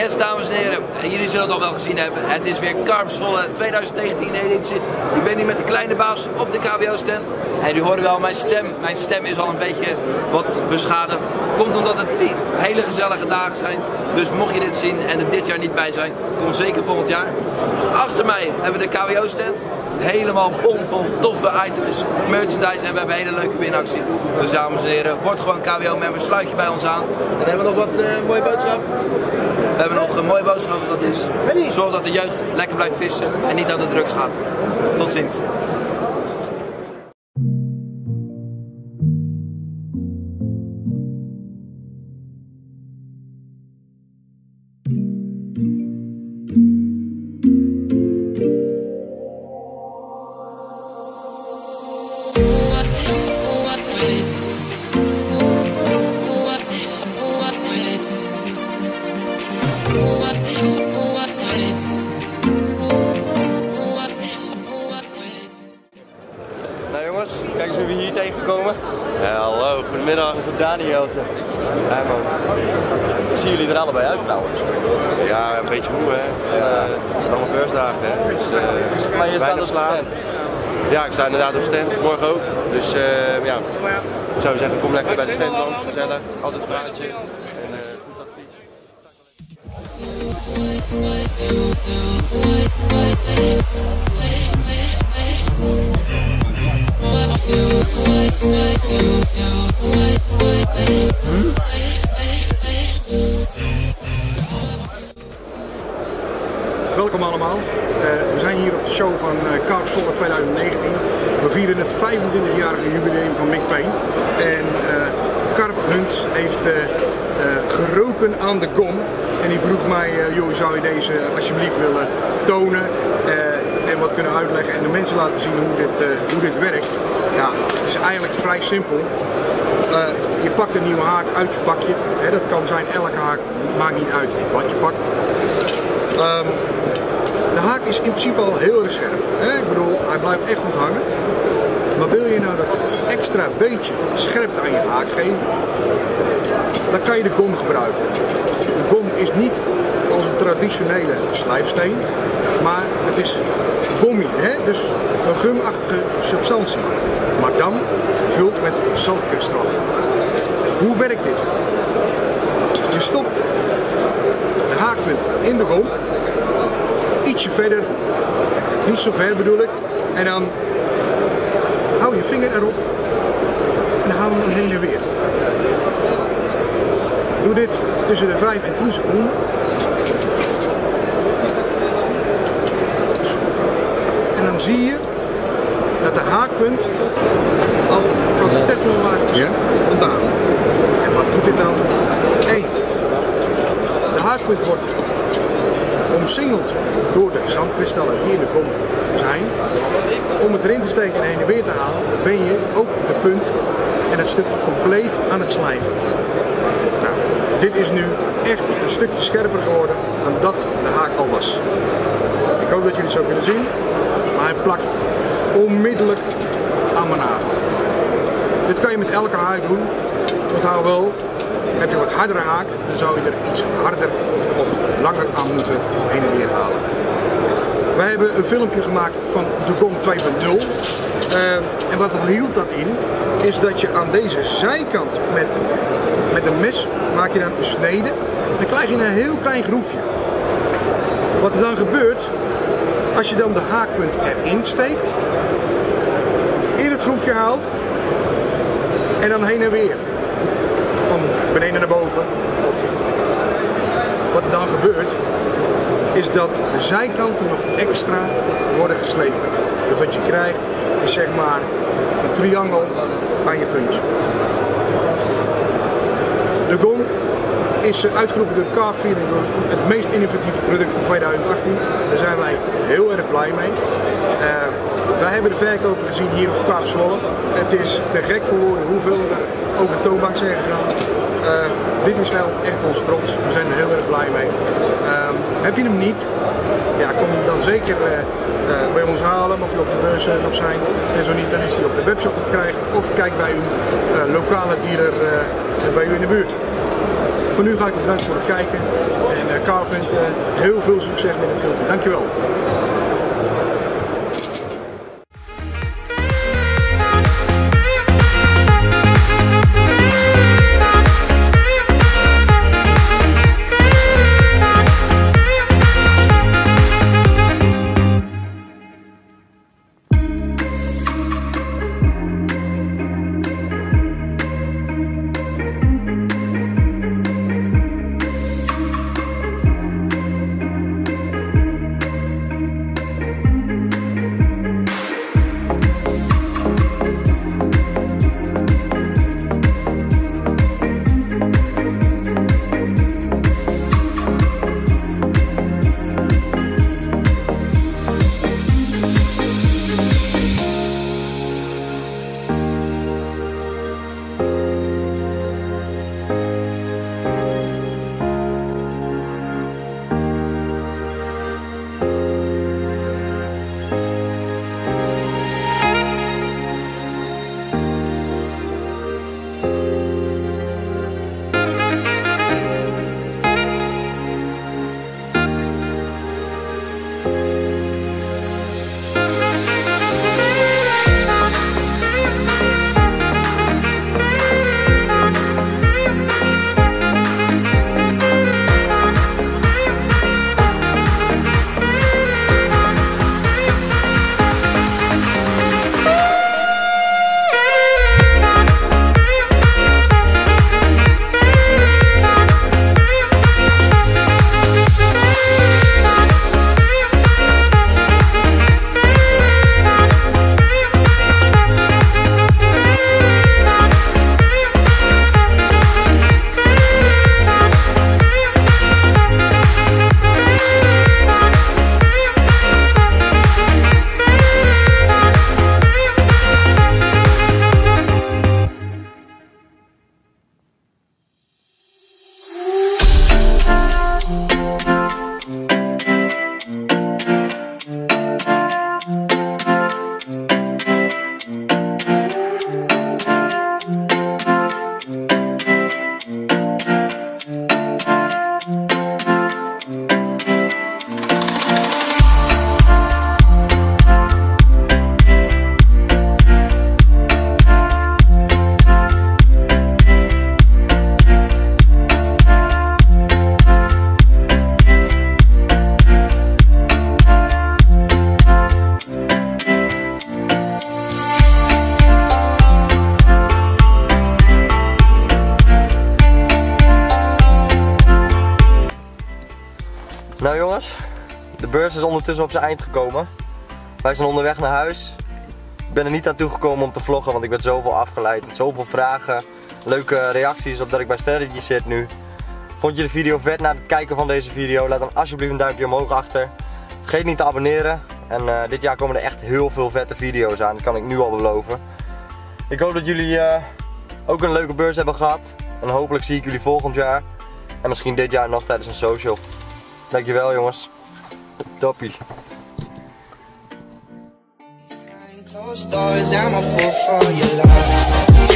Yes, dames en heren, jullie zullen het al wel gezien hebben. Het is weer Karpswolle 2019 editie. Ik ben hier met de kleine baas op de KBO-stand. En jullie horen wel mijn stem. Mijn stem is al een beetje wat beschadigd. Komt omdat het 3 hele gezellige dagen zijn. Dus mocht je dit zien en er dit jaar niet bij zijn, kom zeker volgend jaar. Achter mij hebben we de KBO-stand. Helemaal bomvol toffe items, merchandise en we hebben een hele leuke winactie. Dus dames en heren, word gewoon KBO-member, sluit je bij ons aan. En dan hebben we nog wat mooie boodschap. We hebben nog een mooie boodschap, dat is: zorg dat de jeugd lekker blijft vissen en niet aan de drugs gaat. Tot ziens. Nou jongens, kijk eens wie we hier tegenkomen. Ja, hallo, goedemiddag. Dat is Daniel. Ja man. Zien jullie er allebei uit trouwens? Ja, een beetje moe hè. Allemaal beursdagen hè. Dus, maar je staat op stand? Ja, ik sta inderdaad op stand, morgen ook. Dus ja, ik zou zeggen kom lekker bij de stand langs, gezellig, altijd een praatje en goed advies. Welkom allemaal. We zijn hier op de show van Karpswolle 2019. We vieren het 25-jarige jubileum van Mick Payne. En Karp Hunts heeft geroken aan de gom. En die vroeg mij, joh, zou je deze alsjeblieft willen tonen en wat kunnen uitleggen en de mensen laten zien hoe dit werkt. Ja, het is eigenlijk vrij simpel. Je pakt een nieuwe haak uit je pakje. Dat kan zijn elke haak, maakt niet uit wat je pakt. De haak is in principe al heel erg scherp. Ik bedoel, hij blijft echt goed hangen. Maar wil je nou dat extra beetje scherpte aan je haak geven, dan kan je de gom gebruiken. De gom is niet als een traditionele slijpsteen, maar het is gommi, dus een gumachtige substantie. Maar dan gevuld met zaltkristallen. Hoe werkt dit? Je stopt de haakpunt in de gom, ietsje verder, niet zo ver bedoel ik, en dan hou je vinger erop en dan hou je hem heen en weer. Doe dit tussen de 5 en 10 seconden. En dan zie je dat de haakpunt al van de teflonlaag is vandaan. En wat doet dit dan? 1. De haakpunt wordt omsingeld door de zandkristallen die in de gom zijn. Om het erin te steken en heen en weer te halen, ben je ook de punt en het stukje compleet aan het slijmen. Nou, dit is nu echt een stukje scherper geworden dan dat de haak al was. Ik hoop dat jullie het zo kunnen zien, maar hij plakt onmiddellijk aan mijn nagel. Dit kan je met elke haak doen. Onthoud wel, heb je wat hardere haak, dan zou je er iets harder of langer aan moeten heen en weer halen. Wij hebben een filmpje gemaakt van de gom 2.0 en wat hield dat in, is dat je aan deze zijkant met een mes maak je dan een snede, dan krijg je een heel klein groefje. Wat er dan gebeurt, als je dan de haakpunt erin steekt, in het groefje haalt en dan heen en weer, van beneden naar boven, of wat er dan gebeurt, is dat de zijkanten nog extra worden geslepen. Dus wat je krijgt is zeg maar een triangel aan je puntje. De gom is uitgeroepen door Car Feeling het meest innovatieve product van 2018. Daar zijn wij heel erg blij mee. Wij hebben de verkopen gezien hier op Karpswolle. Het is te gek voor woorden hoeveel er over de toonbank zijn gegaan. Dit is wel echt ons trots. We zijn er heel erg blij mee. Heb je hem niet? Ja, kom dan zeker bij ons halen, mocht je op de beurs nog zijn. En zo niet, dan is hij op de webshop te krijgen. Of kijk bij uw lokale dealer bij u in de buurt. Voor nu ga ik bedanken voor het kijken. En Carprint, heel veel succes met het filmpje. Dankjewel. Nou jongens, de beurs is ondertussen op zijn eind gekomen. Wij zijn onderweg naar huis. Ik ben er niet aan toegekomen om te vloggen, want ik werd zoveel afgeleid. Met zoveel vragen, leuke reacties op dat ik bij Strategy zit nu. Vond je de video vet na het kijken van deze video? Laat dan alsjeblieft een duimpje omhoog achter. Vergeet niet te abonneren. En dit jaar komen er echt heel veel vette video's aan, dat kan ik nu al beloven. Ik hoop dat jullie ook een leuke beurs hebben gehad. En hopelijk zie ik jullie volgend jaar. En misschien dit jaar nog tijdens een social. Dankjewel jongens. Toppie. Closed doors, I'm a fool for your love.